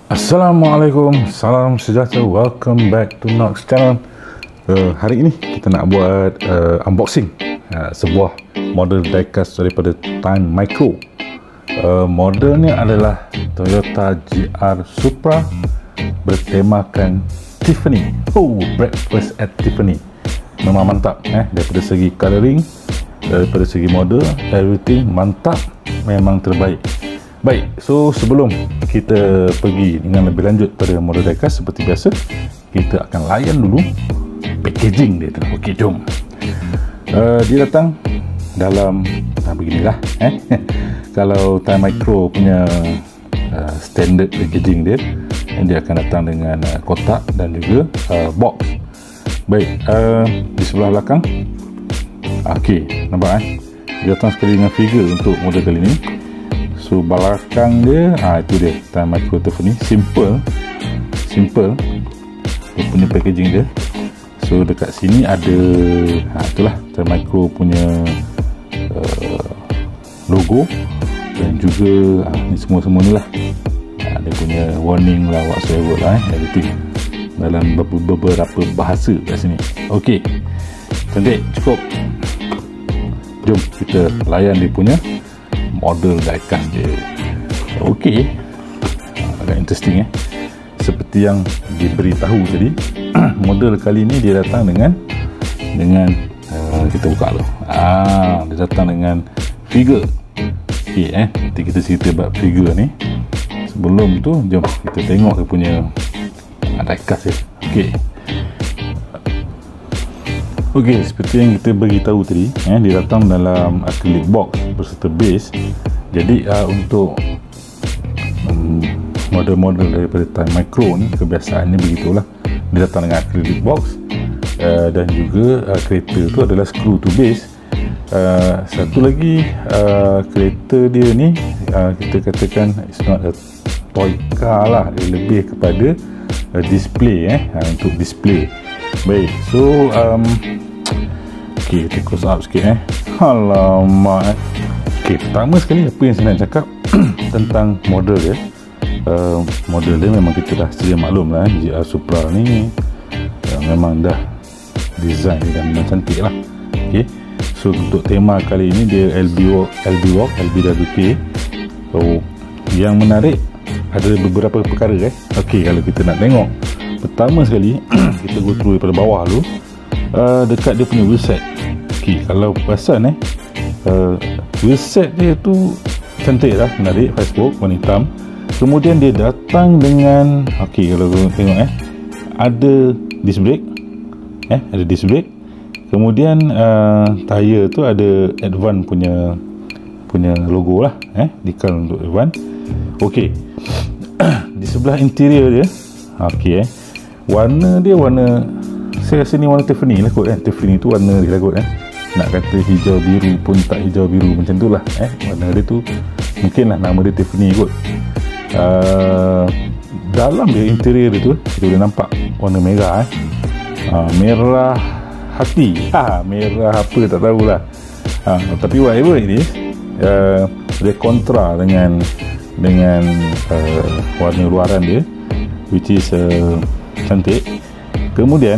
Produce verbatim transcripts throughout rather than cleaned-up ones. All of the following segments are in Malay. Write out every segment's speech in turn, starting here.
Assalamualaikum, salam sejahtera, welcome back to Nox channel. uh, Hari ini kita nak buat uh, unboxing uh, sebuah model diecast daripada Time Micro. uh, Modelnya adalah Toyota G R Supra bertemakan Tiffany. Oh, breakfast at Tiffany. Memang mantap eh, daripada segi colouring, daripada segi model, everything mantap, memang terbaik. Baik, so sebelum kita pergi dengan lebih lanjut pada model diecast, seperti biasa kita akan layan dulu packaging dia tu. Okey, jom. Uh, dia datang dalam nah, beginilah eh. Kalau Time Micro punya uh, standard packaging dia, dia akan datang dengan uh, kotak dan juga uh, box. Baik, uh, di sebelah belakang, okey, nampak eh, dia datang sekali dengan figure untuk model kali ni. So belakang dia, ah itu dia Time Micro Tiffany. Simple, simple dia punya packaging dia. So dekat sini ada, ah itulah Time Micro punya uh, logo dan juga ah, ni semua-semua ni lah. Ah, dia punya warning lah, whatsoever lah eh, everything dalam beberapa bahasa kat sini. Okey, cantik, cukup. Jom kita layan dia punya model diecast dia. Okey, agak interesting eh. Seperti yang diberitahu tadi, model kali ni dia datang dengan dengan uh, kita buka dulu. Ah, dia datang dengan figure. Okey eh, nanti kita cerita bab figure ni. Sebelum tu, jom kita tengok dia punya uh, diecast dia. Okey. Okey, seperti yang kita beritahu tadi eh, dia datang dalam acrylic box berserta base. Jadi uh, untuk um, model-model daripada Time Micro ni kebiasaannya begitulah, dia datang dengan acrylic box uh, dan juga uh, kereta tu adalah screw to base. Uh, satu lagi uh, kereta dia ni uh, kita katakan it's not a toy car lah, dia lebih kepada uh, display eh, uh, untuk display. Baik, so um, ok, kita close up sikit eh. Alamak eh. Ok, pertama sekali apa yang saya nak cakap tentang model dia. uh, Model dia memang kita dah sedia maklum lah eh. G R Supra ni uh, memang dah design dia dah memang cantik lah. Ok, so untuk tema kali ini dia L B Walk, L B Walk, L B W K. So yang menarik ada beberapa perkara eh. Ok, kalau kita nak tengok, pertama sekali kita go through daripada bawah dulu. uh, Dekat dia punya wheelset. Ok, kalau perasan eh, uh, wheelset dia tu cantik lah, menarik, Facebook warna hitam. Kemudian dia datang dengan, ok, kalau tengok eh, ada disc brake eh, ada disc brake. Kemudian uh, tayar tu ada Advance punya punya logo lah eh, decal untuk Advance. Ok, di sebelah interior dia, ok eh, warna dia warna, saya rasa ni warna Tiffany lah kot eh. Tiffany tu warna dia lah kot eh. Nak kata hijau biru pun tak hijau biru, macam tu lah eh. Warna dia tu mungkin lah nama dia Tiffany kot. uh, Dalam dia interior dia tu kita boleh nampak warna merah eh. uh, Merah hati, ha, merah apa tak tahulah. uh, Tapi whatever it is, uh, dia kontra dengan dengan uh, warna luaran dia, which is uh, cantik. Kemudian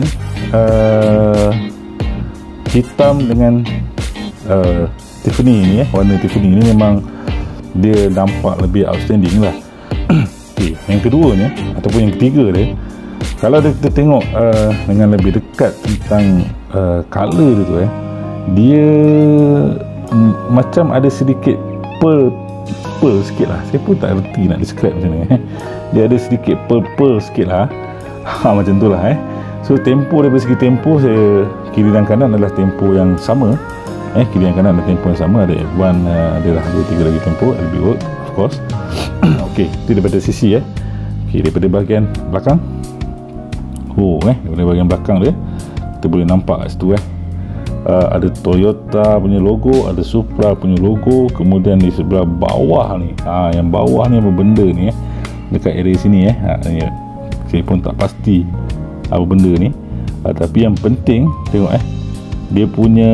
uh, hitam dengan uh, Tiffany ni eh, warna Tiffany ni memang dia nampak lebih outstanding lah. Okay, yang keduanya ataupun yang ketiga dia, kalau kita tengok uh, dengan lebih dekat tentang uh, color dia tu eh, dia mm, macam ada sedikit pearl pearl sikit lah. Saya pun tak erti nak describe macam mana eh. Dia ada sedikit pearl-pearl sikit lah. Ha, macam tu lah eh. So tempo daripada segi tempo, saya kiri dan kanan adalah tempo yang sama eh, kiri dan kanan adalah tempo yang sama. Ada F satu, uh, adalah dua tiga lagi tempo, L B Work of course. Ok, itu daripada sisi eh. Ok, daripada bahagian belakang, oh eh, daripada bahagian belakang dia kita boleh nampak kat situ eh, uh, ada Toyota punya logo, ada Supra punya logo. Kemudian di sebelah bawah ni, ah, yang bawah ni apa benda ni eh, dekat area sini eh, ha, ni, saya pun tak pasti apa benda ni. uh, Tapi yang penting tengok eh, dia punya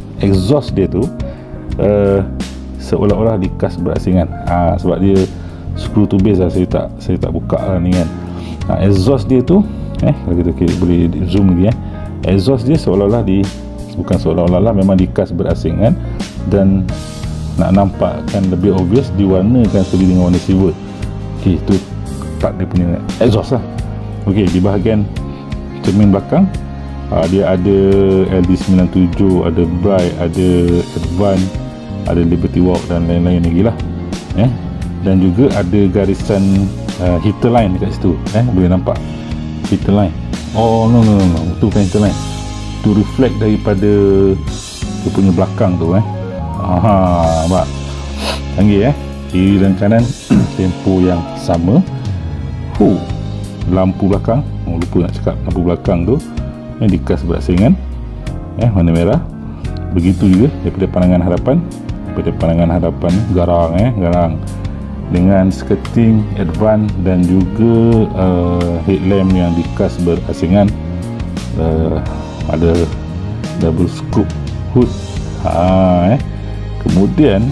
exhaust dia tu uh, seolah-olah dikas berasingan. ha, Sebab dia screw to base lah, saya tak saya tak buka lah ni kan. Nah, exhaust dia tu eh kalau kita okay, boleh zoom lagi eh. Exhaust dia seolah-olah di bukan seolah-olah lah, memang dikas berasingan dan nak nampakkan lebih obvious diwarnakan sekali dengan warna silver. Okey, tu tak dia punya exhaust lah. Okey, di bahagian cermin belakang uh, dia ada L D sembilan tujuh, ada bright, ada advance, ada Liberty Walk dan lain-lain lagi lah eh. Dan juga ada garisan uh, heater line dekat situ eh, boleh nampak heater line. Oh no no no, no. Itu bukan heater line, itu reflect daripada dia punya belakang tu eh. Aha, nampak canggih eh. Kiri dan kanan tempo yang sama. Huh, lampu belakang, oh, lupa nak cakap lampu belakang tu yang dikas berasingan eh, warna merah. Begitu juga daripada pandangan hadapan, daripada pandangan hadapan garang eh, garang dengan skirting advance dan juga uh, headlamp yang dikas berasingan. Uh, ada double scoop hood ha, eh. Kemudian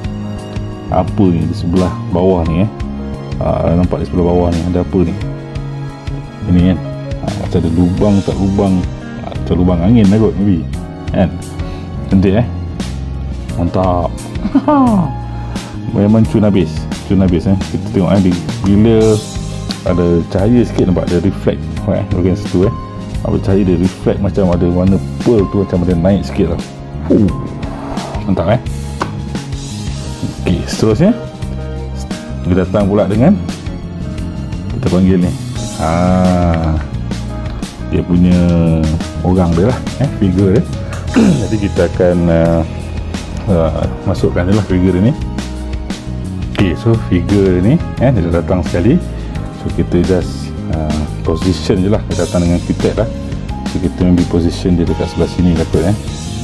apa ni di sebelah bawah ni eh, uh, nampak di sebelah bawah ni ada apa ni, ini kan ha, macam ada lubang tak lubang, ha, macam lubang angin lah kot maybe kan. Cantik eh, mantap. Memang cun habis, cun habis eh. Kita tengok eh, bila ada cahaya sikit nampak ada reflect eh, bahagian situ eh, apa cahaya dia reflect macam ada warna pearl tu, macam ada naik sikit lah. Huh, mantap eh. Ok, seterusnya kita datang pula dengan kita panggil ni ah, dia punya orang dia lah eh, figure dia. Jadi kita akan uh, uh, masukkan je lah figure ni. Ok, so figure ni eh, dia dah datang sekali, so kita just uh, position je lah. Dia datang dengan kitab lah, so kita ambil position dia dekat sebelah sini kata eh.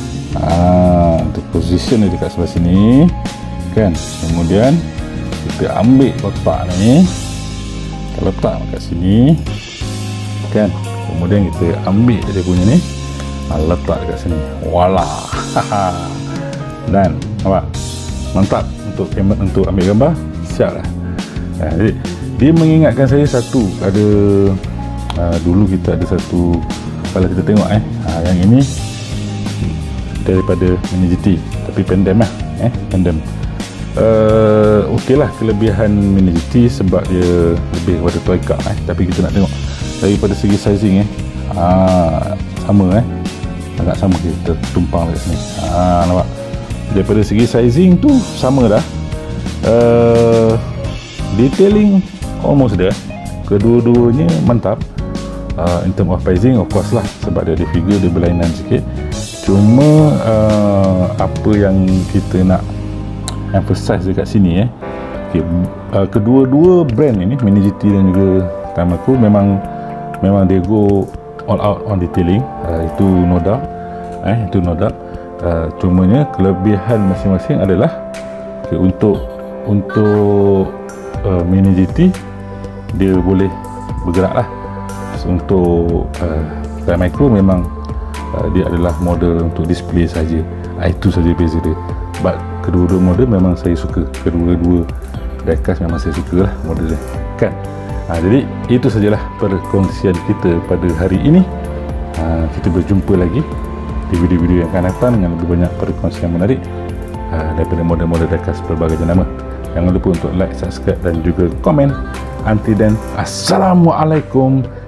Ah, untuk position dia dekat sebelah sini kan. Kemudian kita ambil kotak ni, kita letak kat sini kan. Kemudian kita ambil dia punya ni, letak dekat sini. Walah. Dan nampak mantap untuk untuk ambil gambar, siap lah. Ha, jadi dia mengingatkan saya satu, ada uh, dulu kita ada satu, kalau kita tengok eh, ha, yang ini daripada Mini G T tapi pendem lah eh, pendem. Uh, ok lah kelebihan Mini G T sebab dia lebih kepada toy car eh. Tapi kita nak tengok daripada segi sizing eh, ah, sama eh, agak sama, kita tumpang dekat sini. Ah, nampak daripada segi sizing tu sama dah. Uh, detailing almost dah, kedua-duanya mantap. Uh, in term of pricing of course lah, sebab dia ada figure dia berlainan sikit. Cuma uh, apa yang kita nak emphasize dekat sini eh, okay, uh, kedua-dua brand ini Mini G T dan juga Tarmac Work memang memang dia go all out on detailing, uh, itu no doubt eh, itu no doubt. Uh, cumanya kelebihan masing-masing adalah okay, untuk untuk uh, Mini G T dia boleh bergerak lah. So, untuk uh, Tarmac Work memang uh, dia adalah model untuk display saja. Uh, itu saja beza dia. But kedua-dua model memang saya suka, kedua-dua diecast memang saya suka lah model dia kan. Ha, jadi itu sajalah perkongsian kita pada hari ini. Ha, kita berjumpa lagi di video-video yang akan datang dengan lebih banyak perkongsian menarik ha, daripada model-model diecast berbagai jenama. Jangan lupa untuk like, subscribe dan juga komen. Until then, Assalamualaikum